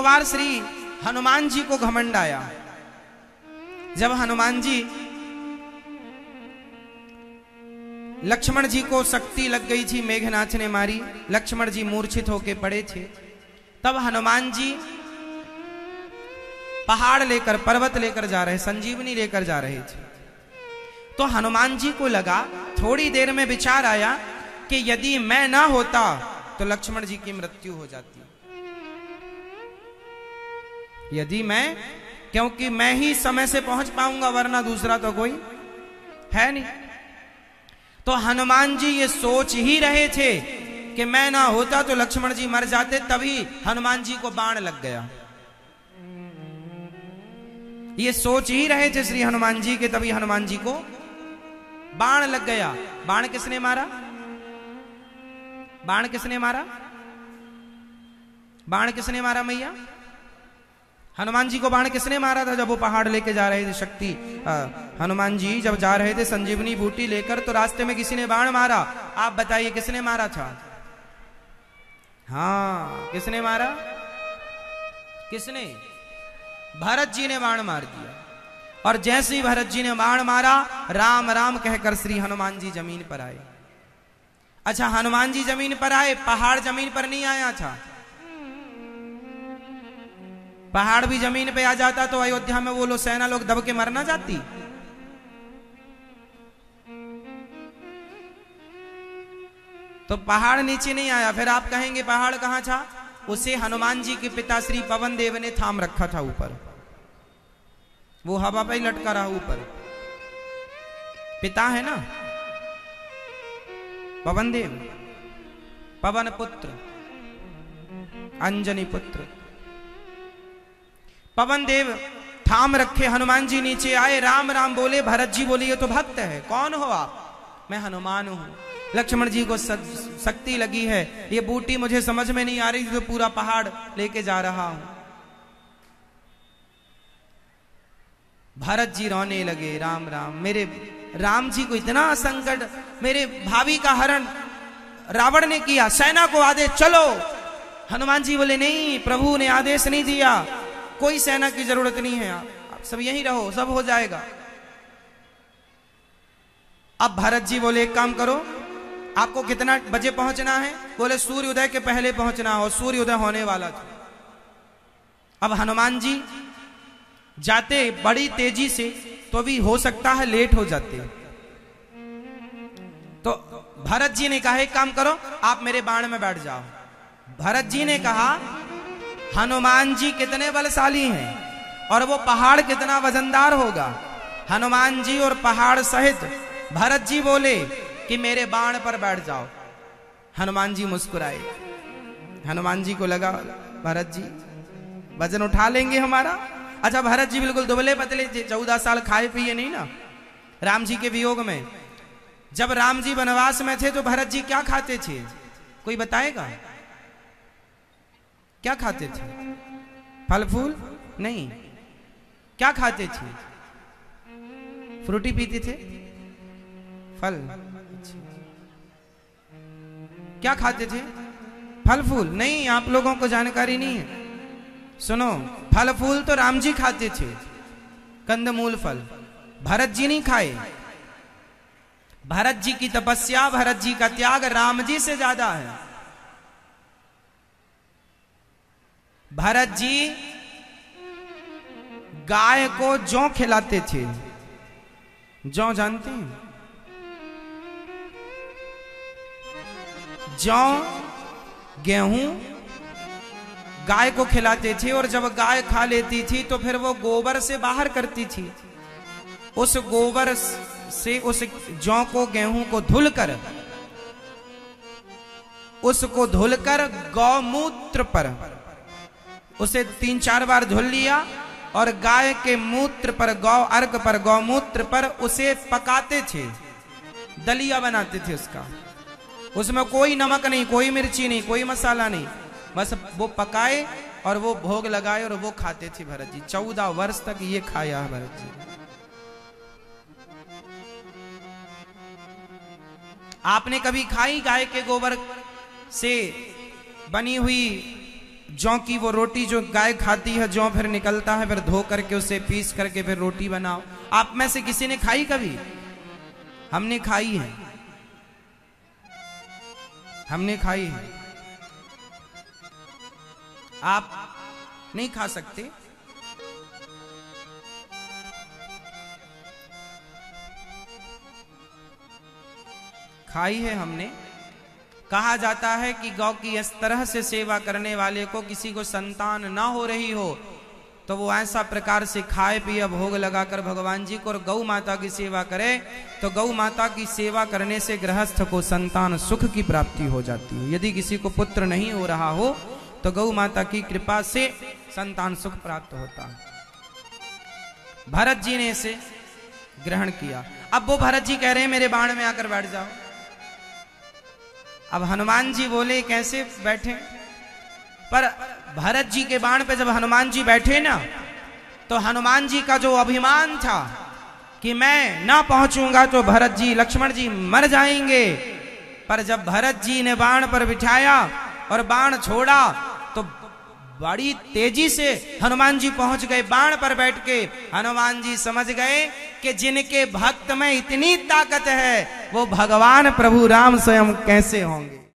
बार श्री हनुमान जी को घमंड आया। जब हनुमान जी लक्ष्मण जी को शक्ति लग गई थी, मेघनाथ ने मारी, लक्ष्मण जी मूर्छित होके पड़े थे, तब हनुमान जी पहाड़ लेकर, पर्वत लेकर जा रहे, संजीवनी लेकर जा रहे थे। तो हनुमान जी को लगा, थोड़ी देर में विचार आया कि यदि मैं ना होता तो लक्ष्मण जी की मृत्यु हो जाती। यदि मैं, क्योंकि मैं ही समय से पहुंच पाऊंगा, वरना दूसरा तो कोई है नहीं। तो हनुमान जी ये सोच ही रहे थे कि मैं ना होता तो लक्ष्मण जी मर जाते, तभी हनुमान जी को बाण लग गया। ये सोच ही रहे थे श्री हनुमान जी के, तभी हनुमान जी को बाण लग गया। बाण किसने मारा? बाण किसने मारा? बाण किसने मारा मैया? हनुमान जी को बाण किसने मारा था? जब वो पहाड़ लेके जा रहे थे, शक्ति हनुमान जी जब जा रहे थे संजीवनी बूटी लेकर, तो रास्ते में किसी ने बाण मारा। आप बताइए किसने मारा था? हाँ, किसने मारा? किसने? भरत जी ने बाण मार दिया। और जैसे ही भरत जी ने बाण मारा, राम राम कहकर श्री हनुमान जी जमीन पर आए। अच्छा, हनुमान जी जमीन पर आए, पहाड़ जमीन पर नहीं आया था। पहाड़ भी जमीन पे आ जाता तो अयोध्या में वो लोग, सेना लोग दब के मर ना जाती। तो पहाड़ नीचे नहीं आया। फिर आप कहेंगे पहाड़ कहां था? उसे हनुमान जी के पिता श्री पवन देव ने थाम रखा था ऊपर, वो हवा पे ही लटका रहा ऊपर। पिता है ना पवन देव, पवन पुत्र, अंजनी पुत्र। पवन देव थाम रखे, हनुमान जी नीचे आए, राम राम बोले। भरत जी बोले ये तो भक्त है, कौन हो आप? मैं हनुमान हूं। लक्ष्मण जी को शक्ति लगी है, ये बूटी मुझे समझ में नहीं आ रही, तो पूरा पहाड़ लेके जा रहा हूं। भरत जी रोने लगे, राम राम, मेरे राम जी को इतना संकट, मेरे भाभी का हरण रावण ने किया, सेना को आदेश चलो। हनुमान जी बोले नहीं, प्रभु ने आदेश नहीं दिया, कोई सेना की जरूरत नहीं है, आप सब यहीं रहो, सब हो जाएगा। अब भरत जी बोले एक काम करो, आपको कितना बजे पहुंचना है? बोले सूर्योदय के पहले पहुंचना हो। सूर्योदय होने वाला था। अब हनुमान जी जाते बड़ी तेजी से, तो भी हो सकता है लेट हो जाते। तो भरत जी ने कहा एक काम करो, आप मेरे बाण में बैठ जाओ। भरत जी ने कहा हनुमान जी कितने बलशाली हैं और वो पहाड़ कितना वजनदार होगा। हनुमान जी और पहाड़ सहित भरत जी बोले कि मेरे बाण पर बैठ जाओ। हनुमान जी मुस्कुराए। हनुमान जी को लगा भरत जी वजन उठा लेंगे हमारा। अच्छा, भरत जी बिल्कुल दुबले पतले, 14 साल खाए पिए नहीं ना राम जी के वियोग में। जब राम जी वनवास में थे तो भरत जी क्या खाते थे? कोई बताएगा क्या खाते थे? फल फूल नहीं, क्या खाते थे? फ्रूटी पीते थे? फल? क्या खाते थे? फल फूल नहीं, आप लोगों को जानकारी नहीं है। सुनो, फल फूल तो राम जी खाते थे, कंदमूल फल। भरत जी नहीं खाए। भरत जी की तपस्या, भरत जी का त्याग राम जी से ज्यादा है। भरत जी गाय को जौ खिलाते थे। जौ जानते हैं? जौ, गेहूं गाय को खिलाते थे, और जब गाय खा लेती थी तो फिर वो गोबर से बाहर करती थी। उस गोबर से उस जौ को, गेहूं को धुलकर, उसको धुलकर गौमूत्र पर उसे 3-4 बार धुल लिया, और गाय के मूत्र पर, गौ अर्क पर, गौमूत्र पर उसे पकाते थे, दलिया बनाते थे उसका। उसमें कोई नमक नहीं, कोई मिर्ची नहीं, कोई मसाला नहीं, बस वो पकाए और वो भोग लगाए और वो खाते थे भरत जी। 14 वर्ष तक ये खाया है भरत जी। आपने कभी खाई गाय के गोबर से बनी हुई जौ की वो रोटी जो गाय खाती है, जौ फिर निकलता है, फिर धो करके उसे पीस करके फिर रोटी बनाओ। आप में से किसी ने खाई कभी? हमने खाई है, हमने खाई है। आप नहीं खा सकते। खाई है हमने। कहा जाता है कि गौ की इस तरह से सेवा करने वाले को, किसी को संतान ना हो रही हो तो वो ऐसा प्रकार से खाए पिए भोग लगाकर भगवान जी को और गौ माता की सेवा करे, तो गौ माता की सेवा करने से गृहस्थ को संतान सुख की प्राप्ति हो जाती है। यदि किसी को पुत्र नहीं हो रहा हो तो गौ माता की कृपा से संतान सुख प्राप्त होता है। भरत जी ने इसे ग्रहण किया। अब वो भरत जी कह रहे हैं मेरे बाण में आकर बैठ जाओ। अब हनुमान जी बोले कैसे बैठे? पर भरत जी के बाण पे जब हनुमान जी बैठे ना, तो हनुमान जी का जो अभिमान था कि मैं ना पहुंचूंगा तो भरत जी लक्ष्मण जी मर जाएंगे, पर जब भरत जी ने बाण पर बिठाया और बाण छोड़ा तो बड़ी तेजी से हनुमान जी पहुंच गए। बाण पर बैठ के हनुमान जी समझ गए कि जिनके भक्त में इतनी ताकत है वो भगवान प्रभु राम स्वयं कैसे होंगे।